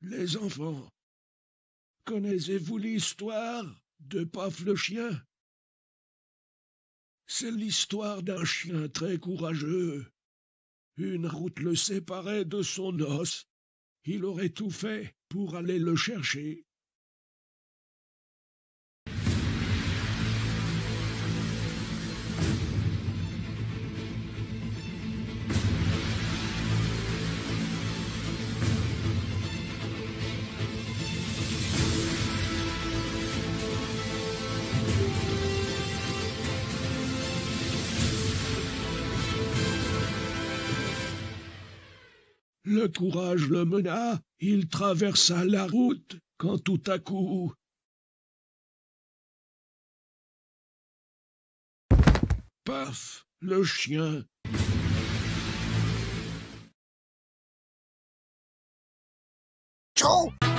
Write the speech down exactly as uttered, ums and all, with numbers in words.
Les enfants, connaissez-vous l'histoire de Paf le chien? C'est l'histoire d'un chien très courageux. Une route le séparait de son os. Il aurait tout fait pour aller le chercher. Le courage le mena, il traversa la route, quand tout à coup... Paf, le chien. Ciao